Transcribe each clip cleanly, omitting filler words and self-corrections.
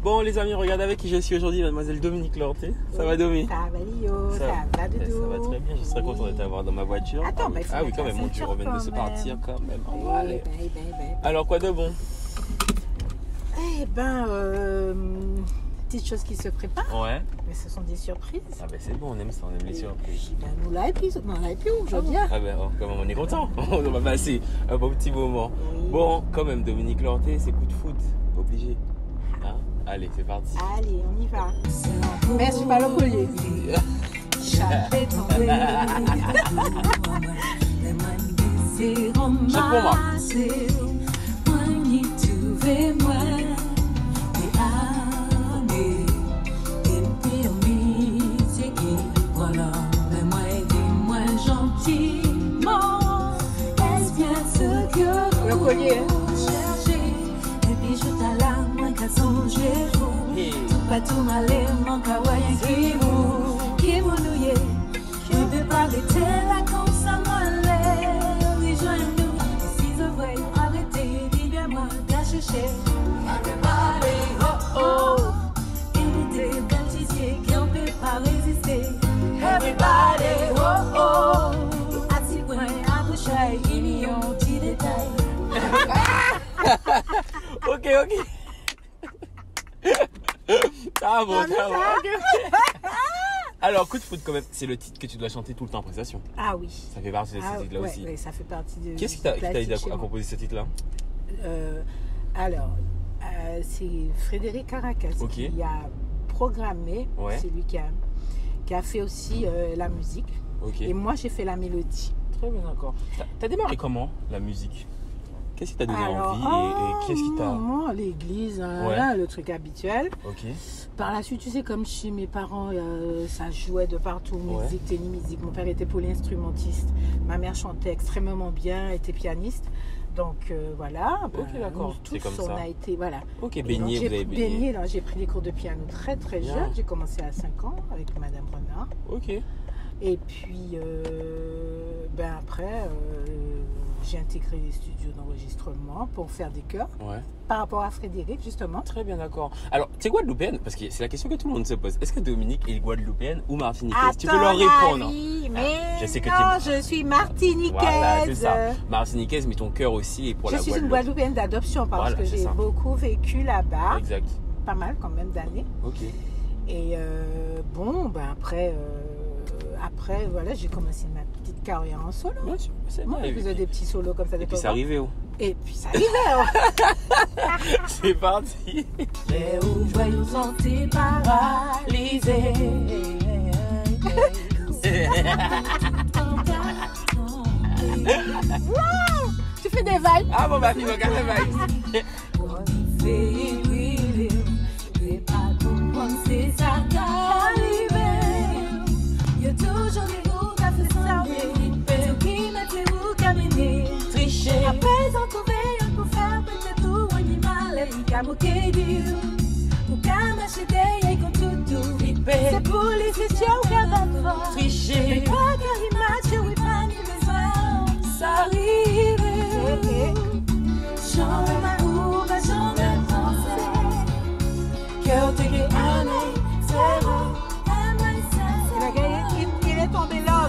Bon les amis, regardez avec qui je suis aujourd'hui, mademoiselle Dominique Lorté. Ça va Domi? Ça va Lio, ça va Doudou. Ça va très bien, je serais content de t'avoir dans ma voiture. Attends, mais ah oui quand même, mon Dieu, on vient de se partir quand même. Oui, Allez. ben. Alors quoi de bon? Eh ben, petites choses qui se préparent. Ouais. Mais ce sont des surprises. Ah ben c'est bon, on aime ça, on aime les surprises. Ben, nous là et puis aujourd'hui. Ah ben quand même on est content, on va passer un bon petit moment. Oui. Bon, quand même Dominique Lorté, c'est coup de foot, obligé. Hein? Allez, c'est parti. Allez, on y va. Merci pas le collier. Chapé tombé. Chante pour moi. Le collier. Pas tout malé, mon kawaii qui mouillé, qui veut pas arrêter la course à mollet. Rejoins-nous, si je veux arrêter, dis-moi, gâche chez. Everybody, oh oh, il était baptisé qui on peut pas résister. Everybody, oh oh, assis point à boucher, il y a un petit détail. Ok. Ah bon, ça va. Alors, coup de foot quand même, c'est le titre que tu dois chanter tout le temps en prestation. Ah oui. Ça fait partie de ce titre-là ouais, aussi. Oui, ça fait partie de. Qu'est-ce qui t'a aidé à composer ce titre-là? Alors, c'est Frédéric Caracas qui a programmé. Ouais. C'est lui qui a fait aussi la musique. Ok. Et moi, j'ai fait la mélodie. Très bien, d'accord. T'as démarré comment la musique? Qu'est-ce qui t'a donné envie et qu'est-ce qui t'a... Moi, l'église, Ouais. là, le truc habituel. Ok. Par la suite, tu sais, comme chez mes parents, ça jouait de partout, musique, tennis, musique. Mon père était polyinstrumentiste. Ma mère chantait extrêmement bien, était pianiste. Donc voilà. Ok, d'accord. Tous, C'est comme on ça. a été, voilà. Ok, Et baigné, donc, vous avez baigné. Là, j'ai pris des cours de piano très très Bien. jeune. J'ai commencé à 5 ans avec Madame Renard. Ok. Et puis, après, j'ai intégré les studios d'enregistrement pour faire des chœurs. Ouais. Par rapport à Frédéric, justement. Très bien, d'accord. Alors, tu es guadeloupéenne? Parce que c'est la question que tout le monde se pose. Est-ce que Dominique est guadeloupéenne ou martiniquaise? Tu peux leur répondre. Mais je sais que non, je suis martiniquaise. Voilà, c'est ça. Martiniquaise, mais ton cœur aussi est pour la Je suis Guadeloupe. une Guadeloupéenne d'adoption parce Voilà, que c'est j'ai ça. beaucoup vécu là-bas. Exact. Pas mal quand même d'années. Ok. Et après, voilà, j'ai commencé ma petite carrière en solo. Bien sûr, c'est Moi, vrai. je faisais des petits solos comme ça. Et puis c'est arrivé où? Et puis ça arrivait. C'est parti. Les ouvriers nous sont paralysés. Tu fais des vibes. Ah bon, bah, il va garder ma ici. C'est ça qui arrive. Il y a toujours des roues à faire servir. Qui mettez-vous caminer? Tricher. À présent, trouver pour faire peut-être tout animal. Et qu'à moquer du. Ou qu'à m'acheter et qu'on tout. C'est pour les étudiants ou qu'à battre. Tricher. Mais pas qu'à y matcher, oui, pas ni besoin. Ça arrive. J'en ai ma roue, j'en ai pensé. Cœur te gué, Il est tombé là.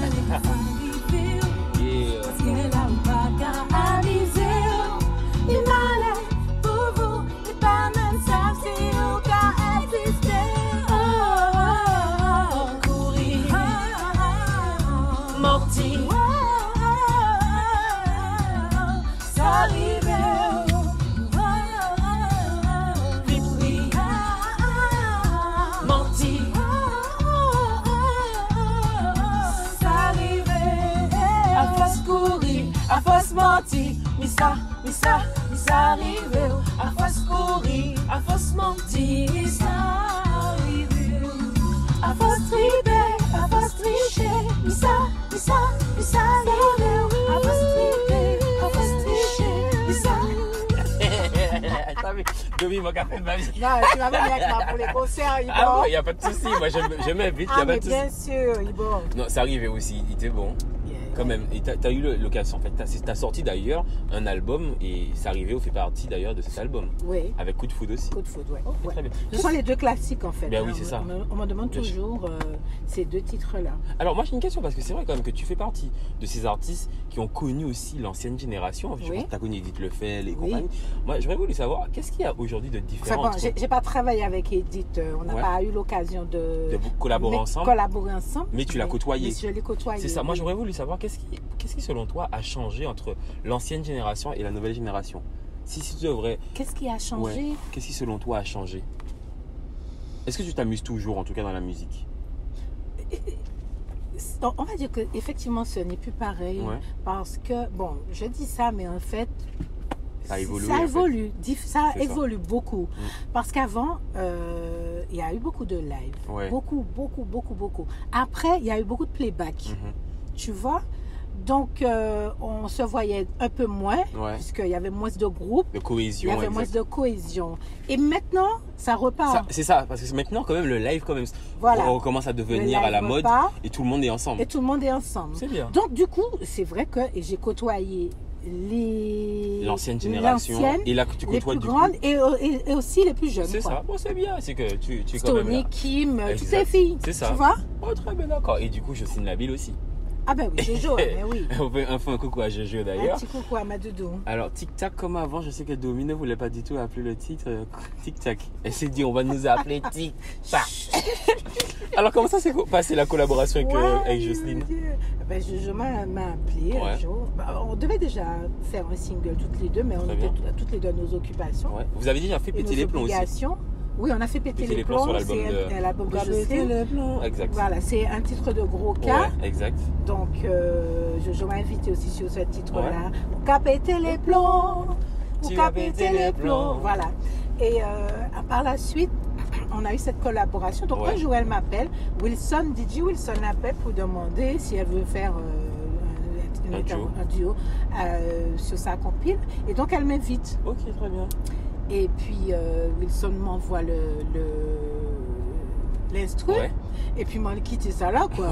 Menti, ça arrive. À force courir, à force mentir, ça arrive. À force triper, à force tricher, ça arrive. À force triper, à force tricher, ça. Domi m'a café de ma vie. Non, tu vas venir avec moi pour les concerts, Ibor. Ah bon, il n'y a pas de souci. Moi, je m'invite, il n'y a pas mais de souci. bien sûr, Ibor. Non, c'est arrivé aussi. Il était bon. Quand même. Et t'as eu l'occasion. En fait, t'as sorti d'ailleurs un album et c'est arrivé, fait partie d'ailleurs de cet album. Oui. Avec Coup de Foudre aussi. Coup de Foudre, Ok, ouais. très bien. Ce sont les deux classiques en fait. Ben oui, c'est ça. On me demande toujours ces deux titres-là. Alors moi j'ai une question parce que c'est vrai quand même que tu fais partie de ces artistes qui ont connu aussi l'ancienne génération. Je pense que tu as connu Edith Lefel et compagnie. Moi j'aurais voulu savoir qu'est-ce qu'il y a aujourd'hui de différent. Enfin, bon, j'ai pas travaillé avec Edith, on n'a pas eu l'occasion de collaborer ensemble. Mais tu l'as côtoyé. Je l'ai côtoyé. C'est ça, moi j'aurais voulu savoir qu'est-ce qui selon toi a changé entre l'ancienne génération et la nouvelle génération. Si tu devrais... Qu'est-ce qui a changé? Qu'est-ce qui selon toi a changé? Est-ce que tu t'amuses toujours en tout cas dans la musique? On va dire qu'effectivement ce n'est plus pareil parce que, bon, je dis ça mais en fait ça évolue. Ça évolue beaucoup. Parce qu'avant, il y a eu beaucoup de live. Beaucoup. Après, il y a eu beaucoup de playback. Tu vois? Donc, on se voyait un peu moins, puisqu'il y avait moins de groupes. De cohésion. Il y avait moins de cohésion. Et maintenant, ça repart. C'est ça, parce que maintenant, quand même, le live, on commence à devenir à la mode et tout le monde est ensemble. C'est bien. Donc, du coup, c'est vrai que j'ai côtoyé l'ancienne génération et là que tu côtoies les plus grandes et aussi les plus jeunes. C'est ça, bon, c'est bien, c'est que tu es quand Tony, même là. Kim, toutes ces filles. C'est ça. Tu vois? Oh, très bien, d'accord. Et du coup, Jocelyne Labille aussi. Ah ben oui, Jojo, mais oui. On fait un coucou à Jojo d'ailleurs. Un petit coucou à ma doudou. Alors, Tic Tac comme avant, je sais que Domi ne voulait pas du tout appeler le titre Tic Tac. Elle s'est dit, on va nous appeler Tic Tac. Alors, comment ça s'est passé la collaboration avec Jocelyne? Ben, Jojo m'a appelé un jour. On devait déjà faire un single toutes les deux, mais on était toutes les deux à nos occupations. Vous avez déjà fait péter les plombs aussi? Oui, on a fait péter les plombs. Sur l'album c'est l'album de Jocelyne. Exact. Voilà, c'est un titre de gros cas. Exact. Donc, Jojo m'a invité aussi sur ce titre-là. On a pété les plombs. On a pété les plombs. Voilà. Et par la suite, on a eu cette collaboration. Donc, un jour, elle m'appelle. DJ Wilson l'appelle pour demander si elle veut faire un duo sur sa compile. Et donc, elle m'invite. Ok, très bien. Et puis Wilson m'envoie l'instru. Et puis moi, quitter ça là, quoi.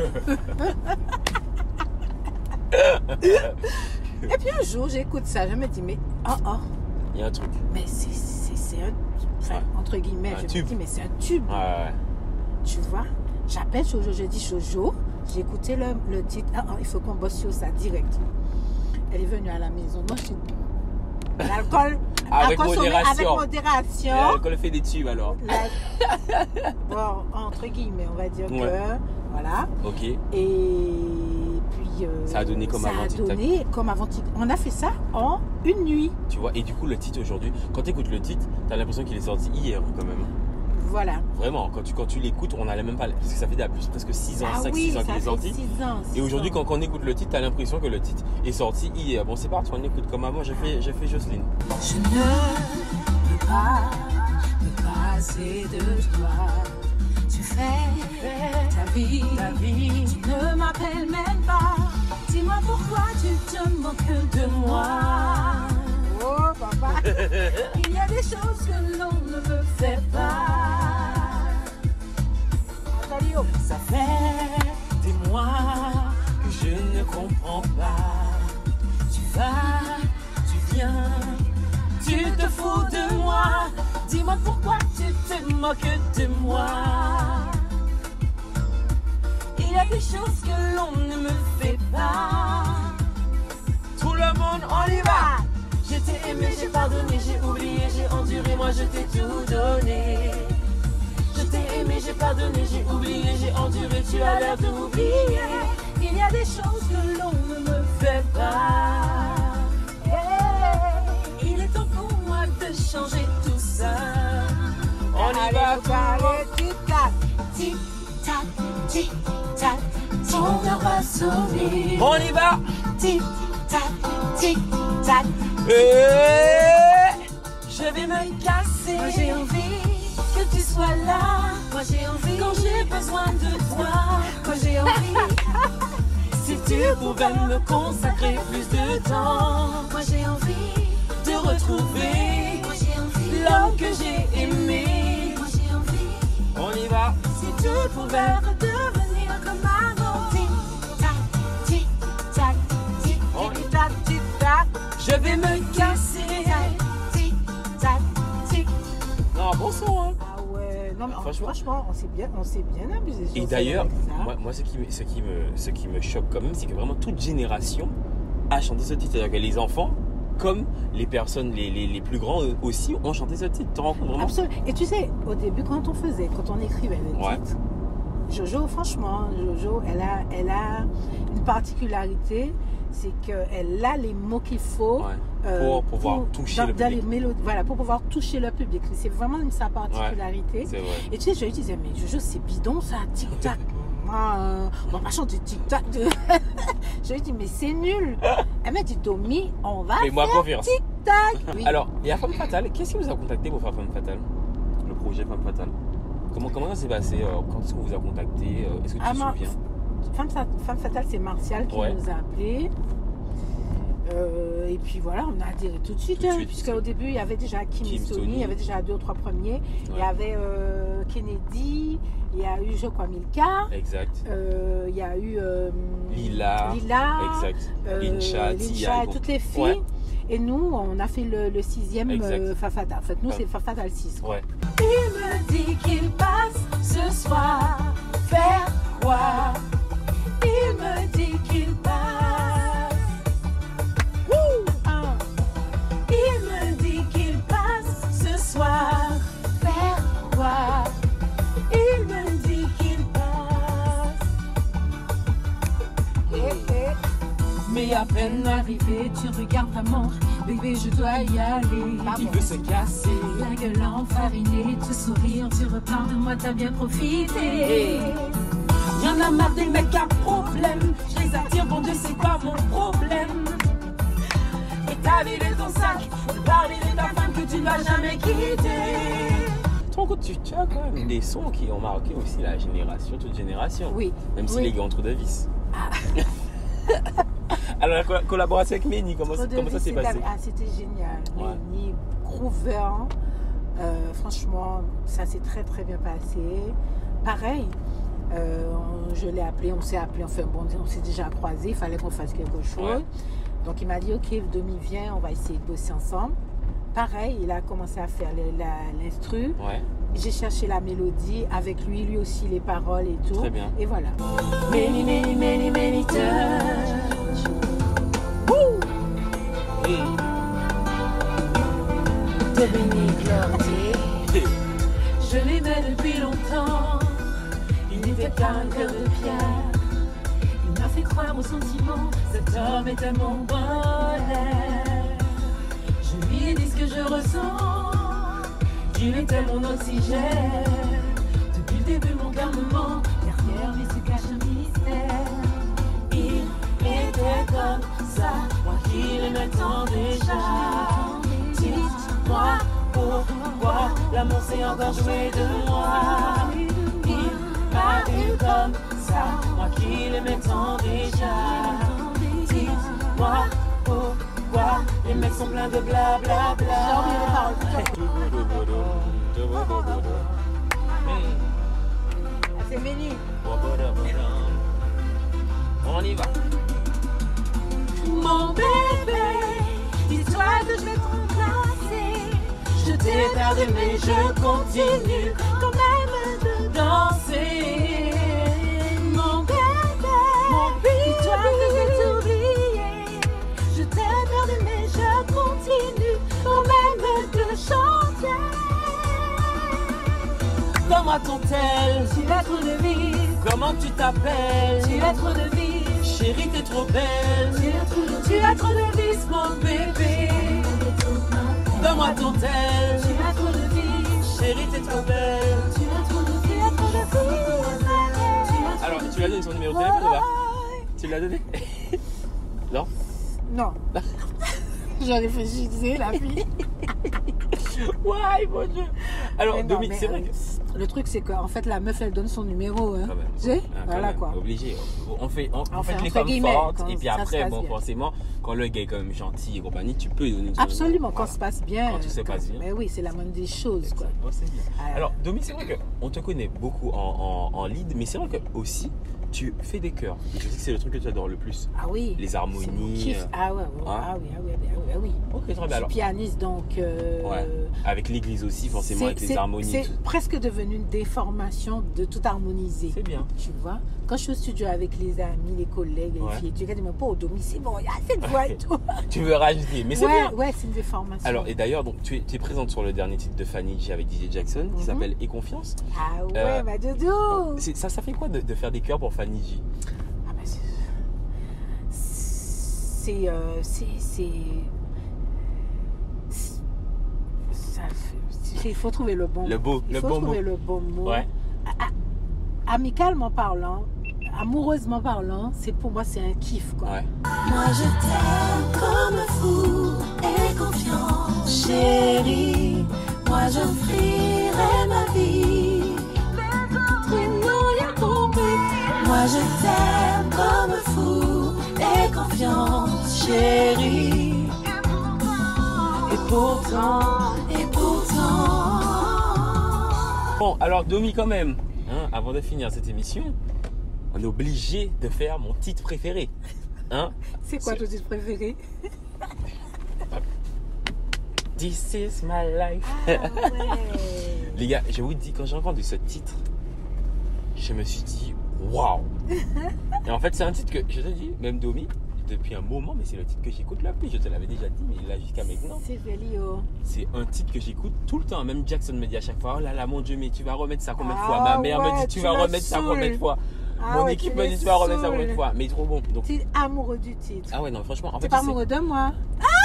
Et puis un jour, j'écoute ça. Je me dis, mais il y a un truc. Mais c'est un... Enfin, entre guillemets, je me dis, mais c'est un tube. Tu vois? J'appelle Jojo, je dis Jojo. J'ai écouté le titre. Il faut qu'on bosse sur ça direct. Elle est venue à la maison. Moi, je suis... L'alcool avec modération. L'alcool fait des tubes alors. Bon, entre guillemets, on va dire que voilà. Ok. Et puis ça a donné comme avant. On a fait ça en une nuit. Tu vois, et du coup le titre aujourd'hui, quand tu écoutes le titre, tu as l'impression qu'il est sorti hier quand même. Voilà. Vraiment, quand tu l'écoutes, on a même pas... Parce que ça fait presque 6 ans, 5-6 ans qu'il est sorti. Et aujourd'hui, quand on écoute le titre, tu as l'impression que le titre est sorti hier. Bon, c'est parti, on écoute comme avant, j'ai fait Jocelyne. Je ne peux pas me passer de toi. Tu fais ta vie. Tu ne m'appelles même pas. Dis-moi pourquoi tu te moques de moi. Oh, papa. Il y a des choses que l'on ne me fait pas. Ça fait des mois que je ne comprends pas. Tu vas, tu viens, tu te fous de moi. Dis-moi pourquoi tu te moques de moi. Il y a des choses que l'on ne me fait pas. Tout le monde, on y va. Je t'ai aimé, j'ai pardonné, j'ai oublié, j'ai enduré, moi je t'ai tout donné. Je t'ai aimé, j'ai pardonné, j'ai oublié, j'ai enduré, tu as l'air d'oublier. Il y a des choses que l'on ne me fait pas. Il est temps pour moi de changer tout ça. On y va, tic-tac. Tic-tac, tic-tac, ton heure va sonner. On y va. Tic-tac, tic-tac. Je vais me casser. Moi j'ai envie que tu sois là. Moi j'ai envie quand j'ai besoin de toi. Moi j'ai envie si tu pouvais me consacrer plus de temps. Moi j'ai envie de retrouver l'homme que j'ai aimé. Moi j'ai envie. On y va. Si tu pouvais redevenir comme avant. Tic tac, tic je vais me casser. Tic, tac, tic. Non, bon son, hein. Ah ouais, non mais Franchement. franchement, on s'est bien amusé. Et sur d'ailleurs, ça. moi ce qui me choque quand même, c'est que vraiment toute génération a chanté ce titre. C'est-à-dire que les enfants, comme les personnes les plus grands aussi, ont chanté ce titre. Tu te rends compte vraiment? Absolument. Et tu sais, au début, quand on écrivait le Ouais. titre, Jojo, franchement, Jojo, elle a une particularité, c'est qu'elle a les mots qu'il faut Ouais. Pour pouvoir toucher le dans les public. mélodies. Voilà, pour pouvoir toucher le public. C'est vraiment sa particularité. C'est vrai. Et tu sais, je lui disais, mais Jojo, c'est bidon ça, tic-tac. On va pas chanter tic-tac. Je lui dis, mais c'est nul. Elle m'a dit, Domi, on va Fais-moi faire confiance. tic-tac. Oui. Alors, il y a Femme Fatale. Qu'est-ce qui vous a contacté pour faire Femme Fatale? Le projet Femme Fatale. Comment ça s'est passé? Quand est-ce qu'on vous a contacté? Est-ce que tu te souviens? Femme Fatale, c'est Martial qui Ouais. nous a appelés. Et puis voilà, on a adhéré tout de suite. Tout de suite. Puisqu'au début, il y avait déjà Kim et Sony, il y avait déjà 2 ou 3 premiers. Il y avait Kennedy, il y a eu, je crois, Milka. Exact. Il y a eu Lila. Exact. Lincha, Tia. et toutes les filles. Ouais. Et nous, on a fait le 6e Exact. Femme Fatale. En fait, nous, c'est Femme Fatale 6. Quoi. Ouais. Il me dit qu'il passe ce soir faire quoi? Il me dit qu'il passe. Ah. Il me dit qu'il passe ce soir faire quoi? Il me dit qu'il passe. Mais à peine arrivé, tu regardes ta montre. Bébé, je dois y aller. Il veut se casser. La gueule enfarinée, tu sourires, tu repars de moi, t'as bien profité. Y'en a marre des mecs à problème. Je les attire, bon Dieu, c'est quoi mon problème? Et t'as vidé ton sac, parler de ta femme que tu ne vas jamais quitter. Tu te rends compte, tu as quand même des sons qui ont marqué aussi la génération, toute génération. Oui. Même si Oui. les gars ont trop de vis. Alors la collaboration avec Méni, comment ça s'est passé? C'était génial. Ouais. Méni, Groover, franchement, ça s'est très très bien passé. Pareil, je l'ai appelé, on s'est appelé, enfin bon, on s'est déjà croisés, il fallait qu'on fasse quelque chose. Ouais. Donc il m'a dit, ok, Domi, viens, on va essayer de bosser ensemble. Pareil, il a commencé à faire l'instru. Ouais. J'ai cherché la mélodie avec lui aussi les paroles et tout. Très bien. Et voilà. Many, many, many, many touch. Et Dominique Lortier, je l'aimais depuis longtemps. Il n'était qu'un cœur de pierre. Il m'a fait croire aux sentiments. Cet homme était mon bonheur. Je lui ai dit ce que je ressens. Il était mon oxygène. Depuis le début, mon garnement. Derrière lui se cache un mystère. Il était comme ça, moi qui l'aimais tant déjà. Dites-moi pourquoi l'amour s'est encore joué de moi. Il m'a eu comme ça, moi qui l'aimais tant déjà. Dites-moi pourquoi les mecs sont pleins de blablabla. J'ai oublié les paroles. Ah, c'est Méni. On y va. Mon bébé, dis-toi que je vais t'embrasser. Je t'ai perdu mais je continue quand même de danser. Mon bébé, dis-toi que je vais t'oublier. Je t'ai perdu mais je continue quand même de chanter. Comment ton-elle? Tu as trop de vie, Comment tu t'appelles? tu as trop de vie. Chérie, t'es trop belle. Tu as trop de vices, mon bébé. Donne-moi ton tel. Tu as trop de vices. Chérie, t'es trop belle. Tu as trop de vices. Alors, tu lui as donné son numéro de téléphone ou pas? Tu l'as donné? Non? Non. J'en ai fait chier la fille. Ouais, mon Dieu. Alors, Mais non, Domi, mais, c'est vrai que... Le truc, c'est qu'en fait, la meuf, elle donne son numéro. Hein. Quand même. Tu sais Ah, quand voilà même, quoi. Obligé. On fait Enfin, les entre femmes guillemets, fortes quand et puis ça se après, passe bon, bien. forcément, quand le gars est quand même gentil et compagnie, tu peux lui donner. Absolument, quand ça se passe bien. Quand tout se passe bien. Mais oui, c'est la moindre des choses, quoi. Ouais, c'est bien. Alors, Domi, c'est vrai qu'on te connaît beaucoup en lead, mais c'est vrai que aussi tu fais des chœurs. Et je sais que c'est le truc que tu adores le plus. Ah oui. Les harmonies. C'est mon kiff. Ah ouais, ah oui. Ok, très bien. Je suis Alors, pianiste, donc. ouais. Avec l'église aussi, forcément, avec les harmonies. C'est tout. presque devenu une déformation de tout harmoniser. C'est bien. Tu vois, quand je suis au studio avec les amis, les collègues, les filles, tu dis, mais pas au domicile, bon, il y a assez de voix et tout. Tu veux rajouter, mais c'est bien. Ouais, c'est une déformation. Alors, et d'ailleurs, donc, tu es présente sur le dernier titre de Fanny G avec DJ Jackson, qui s'appelle Et Confiance. Ah ouais, ma doudou. Ça fait quoi de faire des chœurs pour Fanny G? Ah bah il faut trouver le bon mot. Il faut trouver le bon mot. Ouais. Amicalement parlant, amoureusement parlant, pour moi c'est un kiff, quoi. Ouais. Moi je t'aime comme fou et confiant, chérie. Moi j'offrirai ma vie. Moi je t'aime comme fou et confiant, chérie. Et pourtant. Bon, alors Domi, quand même, hein, avant de finir cette émission, on est obligé de faire mon titre préféré. Hein? C'est quoi ton titre préféré? This is my life. Ah ouais. Les gars, je vous dis, quand j'ai entendu ce titre, je me suis dit, waouh! Et en fait, c'est un titre que, je te dis, même Domi, depuis un moment, mais c'est le titre que j'écoute le plus. Je te l'avais déjà dit, mais là, jusqu'à maintenant. C'est Velio. C'est un titre que j'écoute tout le temps. Même Jackson me dit à chaque fois, oh là là, mon Dieu, mais tu vas remettre ça combien de fois? Ma mère me dit, tu vas remettre ça combien de fois? Mon équipe me dit, tu vas remettre ça combien de fois? Mais trop bon. Donc... Tu es amoureux du titre. Ah ouais, non, franchement, en fait. Tu es pas amoureux de moi?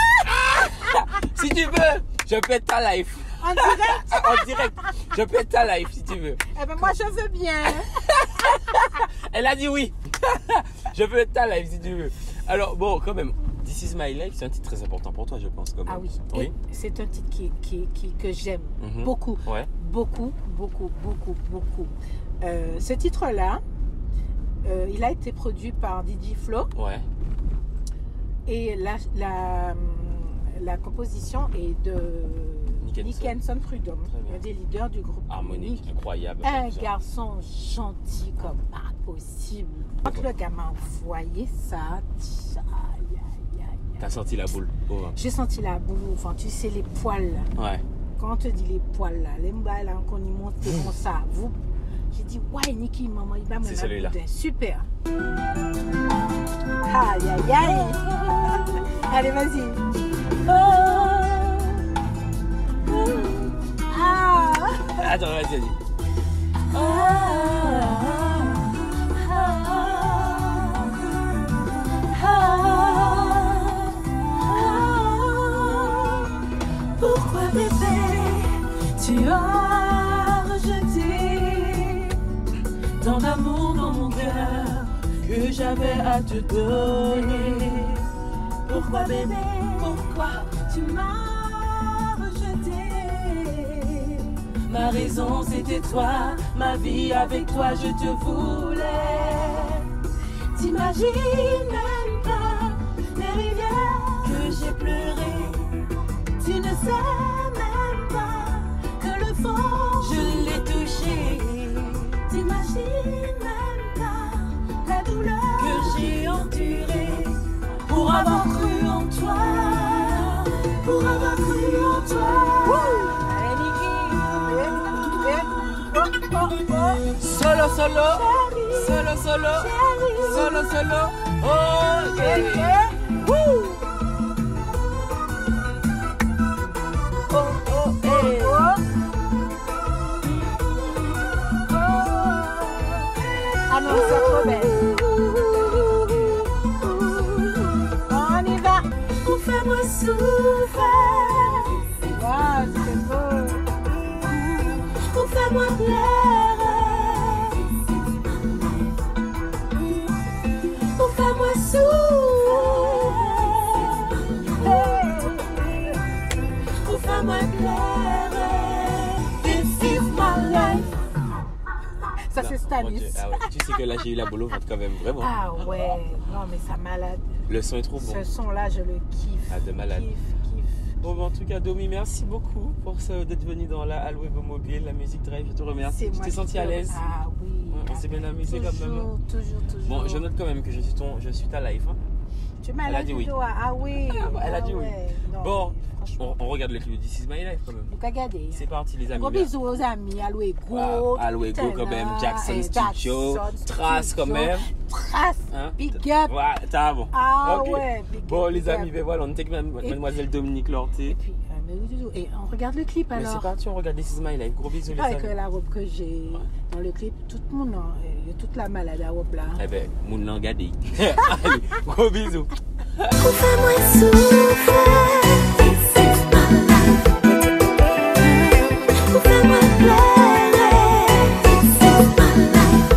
Si tu veux, je peux être ta life. En direct? En direct. Je peux être ta life si tu veux. Eh ben moi, je veux bien. Elle a dit oui. Je peux être ta life si tu veux. Alors, bon, quand même, This is my life, c'est un titre très important pour toi, je pense. Quand même. Ah oui. Oui. C'est un titre que j'aime beaucoup. Ouais. Beaucoup. Ce titre-là, il a été produit par Didi Flo. Ouais. Et la composition est de Nick Hanson Prudhomme, un des leaders du groupe Harmonique, incroyable. Un garçon gentil comme pas possible. Quand le gars m'a envoyé ça, t'as senti la boule. J'ai senti la boule, enfin tu sais les poils là. Ouais. Quand on te dit les poils là, les mbas là, qu'on y monte comme ça, vous. J'ai dit, ouais, Niki, maman, il va me celui-là. Super. Aïe, aïe, aïe. Allez, vas-y. Attends, vas-y. Pourquoi bébé, tu as rejeté tant d'amour dans mon cœur que j'avais à te donner? Pourquoi bébé, pourquoi tu m'as rejeté? Ma raison c'était toi, ma vie avec toi je te voulais. T'imagines même pas les rivières que j'ai pleurées. Tu ne sais même pas que le fond je l'ai touché. T'imagines même pas la douleur que j'ai endurée pour avoir cru en toi, pour avoir cru en toi. Solo. Oh, yeah. Ah non, c'est trop belle. On y va. Fais-moi souffrir. Waouh, c'est beau. Fais-moi pleurer. Fais-moi souffrir. Fais-moi pleurer. This is my life. Ça, c'est Stanis. Mon Dieu. Ah ouais. Tu sais que là, j'ai eu la boule au ventre quand même, vraiment. Ah ouais, non mais ça malade. Le son est trop bon. Ce son-là, je le kiffe. Ah, de malade. Kiffe. Bon, en tout cas, Domi, merci beaucoup pour d'être venu dans la Alwebo Mobile, la musique drive. Je te remercie. C'est Tu moi t'es qui senti te- à l'aise? Ah oui. On s'est bien amusé quand même. Toujours. Bon, je note quand même que je suis ta live. Hein. Tu m'as Elle a là dit du oui. doigt. Ah oui. Elle a dit oui. ouais. Non, Bon, franchement. on regarde le clip de This Is My Life quand même. Nous qu'à garder. C'est parti, les amis. Gros bisous aux amis. Alwego. Alwego quand même, Jackson Studio, Trace quand même. Trace. Hein? Big up. Ouais, t'as bon. Ah Ok. ouais. Big Bon, up, les big amis, up. ben voilà, on était avec Mademoiselle Dominique Lorté. Et puis, mais oui, du tout. Et on regarde le clip Mais c'est alors. parti, on regarde This Is My Life. Gros bisous, les Avec amis. la robe que j'ai dans le clip, tout le monde, toute la malade à robe là. Eh ben, moun nan gade. Allez, gros bisous. Fais-moi souffrir, this is my life. Fais-moi pleurer, this is my life.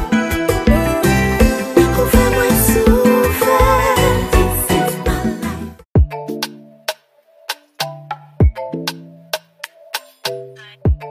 Fais-moi souffrir, this is my life.